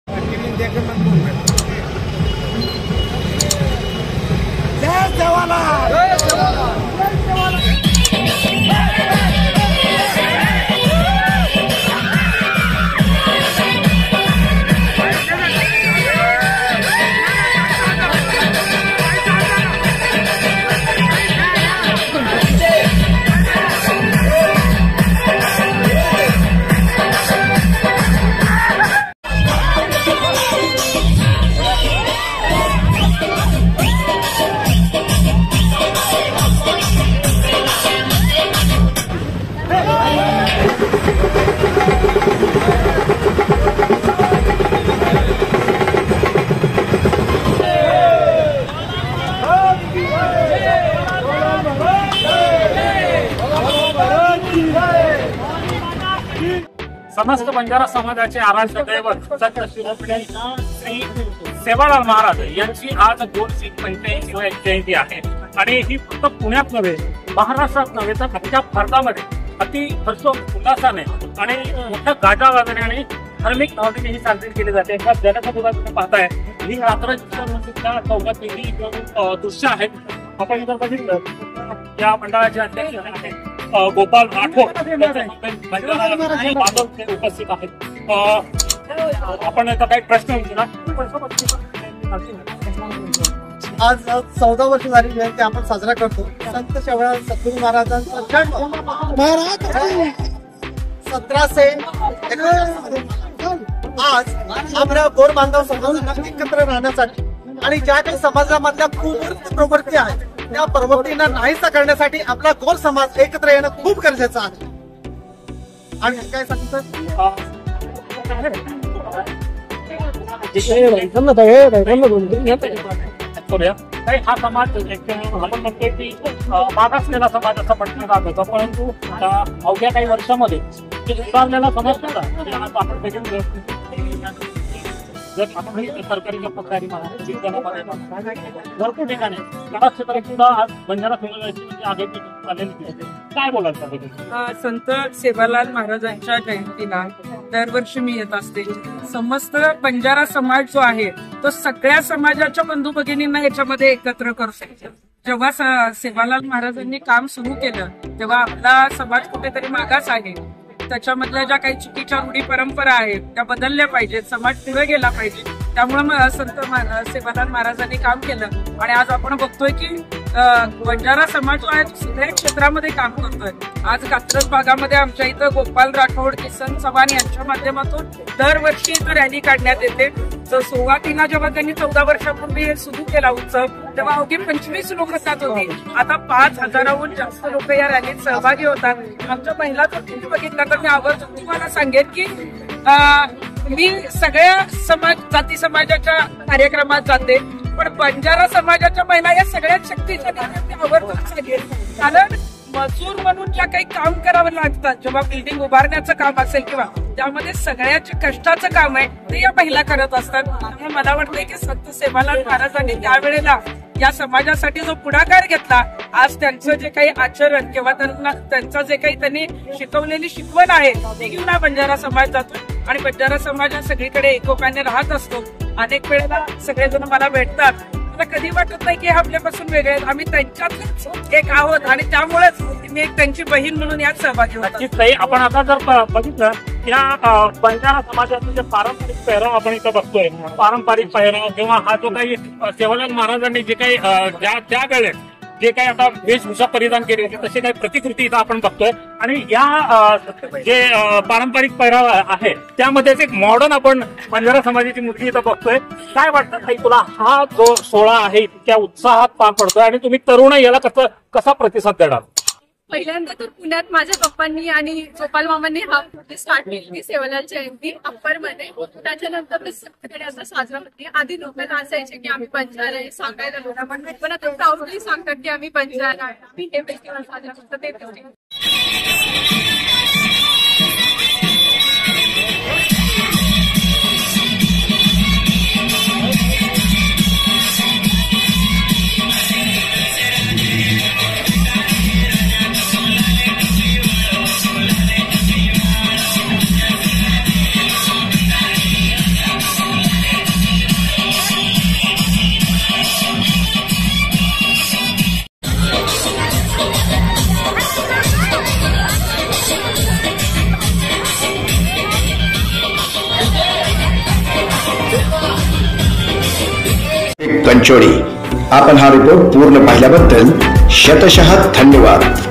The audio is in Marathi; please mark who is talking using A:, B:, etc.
A: जय जवाहरलाल, जय जवाहरलाल, जय जवाहरलाल।
B: समस्त बंजारा समाजाचे आराध्य दैवत संत श्री सेवालाल महाराज यांची आज 285वी जयंती आहे आणि ही फक्त पुण्यात नव्हे, महाराष्ट्रात नव्हे तर अख्ख्या भारतामध्ये अति हर्षोल्लासाने आणि मोठ्या गाजावाजण्याने धार्मिक भावनेने ही साजरी केली जाते। ह्या जनसमुदाय तुम्ही पाहताय, ही रात्र चौकातली दृश्य आहेत। आपण जर बघितलं या मंडळाचे अध्यक्ष आहेत गोपाल राठोड उपस्थित आहेत। आपण आता काही प्रश्न विचारा।
C: आज 14 वर्ष झाली जयंती आपण साजरा करतो। संत सेवालाल सद्गुरू महाराजांचा जन्म 1791 आज आपल्या गोर बांधव समाजाला एकत्र राहण्यासाठी आणि ज्या काही समाजामधल्या प्रवृत्ती आहेत त्या प्रवृत्तींना नाहीसा करण्यासाठी आपला गोर समाज एकत्र येणं खूप गरजेचं आहे। आणि काय सांगतो
B: हा समाज आपण म्हणतो की मागासलेला समाज असं म्हटलं जात होतं, परंतु अवघ्या काही वर्षामध्ये सुधारलेला समाज होता। आपण जर आपण सरकारी कर्मचारी भरपूर ठिकाणी कला क्षेत्रात सुद्धा आज बंजारा समाजाची आघाडी आलेली काय बोलायचं?
D: संत सेवालाल महाराजांच्या जयंतीला दरवर्षी मी येत असते। समस्त बंजारा समाज जो आहे तो सगळ्या समाजाच्या बंधू भगिनींना याच्यामध्ये एकत्र करू शकतो। जेव्हा सेवालाल महाराजांनी काम सुरू केलं तेव्हा आपला समाज कुठेतरी मागास आहे, त्याच्यामधल्या ज्या काही चुकीच्या रूढी परंपरा आहेत त्या बदलल्या पाहिजेत, समाज पुढे गेला पाहिजे। त्यामुळे संत सेवालाल महाराजांनी काम केलं आणि आज आपण बघतोय की बंजारा समाज आहे सगळ्या क्षेत्रामध्ये काम करतोय। आज कात्रज भागामध्ये आमच्या इथं गोपाल राठोड, किसन चव्हाण यांच्या माध्यमातून दरवर्षी इथं रॅली काढण्यात येते। सुरुवातीला जेव्हा त्यांनी 14 वर्षापूर्वी हे सुरू केला उत्सव तेव्हा अवघी 25 लोक जात होती, आता 5000हून जास्त लोक या रॅलीत सहभागी होतात। आमच्या महिला जर तुम्ही बघितला तर मी आवर्जून तुम्हाला सांगेन की मी सगळ्या जाती समाजाच्या कार्यक्रमात जाते, पण बंजारा समाजाच्या महिला या सगळ्यात शक्तीच्या आवर्जून सांगेन। कारण मजूर म्हणून ज्या काही काम करावं लागतात, जेव्हा बिल्डिंग उभारण्याचं काम असेल किंवा त्यामध्ये सगळ्याचे कष्टाचं काम आहे ते या महिला करत असतात। त्यामुळे मला वाटतंय की संत सेवालाल महाराजांनी त्यावेळेला या समाजासाठी जो पुढाकार घेतला, आज त्यांचं जे काही आचरण किंवा त्यांचं जे काही त्यांनी शिकवलेली शिकवण आहे ती घेऊन हा बंजारा समाज जातो आणि बंजारा समाज हा सगळीकडे एकोप्याने राहत असतो। अनेक वेळेला सगळेजण मला भेटतात, मला कधी वाटत नाही की हे आपल्यापासून वेगळे आहेत, आम्ही त्यांच्यातच एक आहोत आणि त्यामुळेच मी एक त्यांची बहीण म्हणून यात सहभागी होतो।
B: आपण आता जर बघितलं या बंजारा समाजाचे जे पारंपरिक पेहराव आपण इथं बघतोय, पारंपरिक पेहराव किंवा हा जो काही सेवालाल महाराजांनी जे काही त्या वेळेस जे काही आता वेशभूषा परिधान केली होती तशी काही प्रतिकृती इथं आपण बघतोय आणि या जे पारंपरिक पेहराव आहे त्यामध्येच एक मॉडर्न आपण बंजारा समाजाची मूर्ती इथं बघतोय। काय वाटतं ताई तुला हा जो सोहळा आहे इतक्या उत्साहात पार पडतोय आणि तुम्ही तरुण याला कसा प्रतिसाद देणार?
E: पहिल्यांदा तर पुण्यात माझ्या पप्पांनी आणि गोपाल मामांनी हा स्टार्ट केली सेवालाल जयंती अप्परमध्ये, त्याच्यानंतर सगळीकडे आता साजरा होती। आधी लोक असायचे की आम्ही बंजारा आहे सांगायला लोक, पण आता प्राऊडली सांगतात की आम्ही बंजारा आहे, आम्ही हे फेस्टिवल साजरा करतो ते फेस्टिवल।
F: कंचोडी. आपण हा रिपोर्ट पूर्ण पाहिल्याबद्दल शतशः धन्यवाद.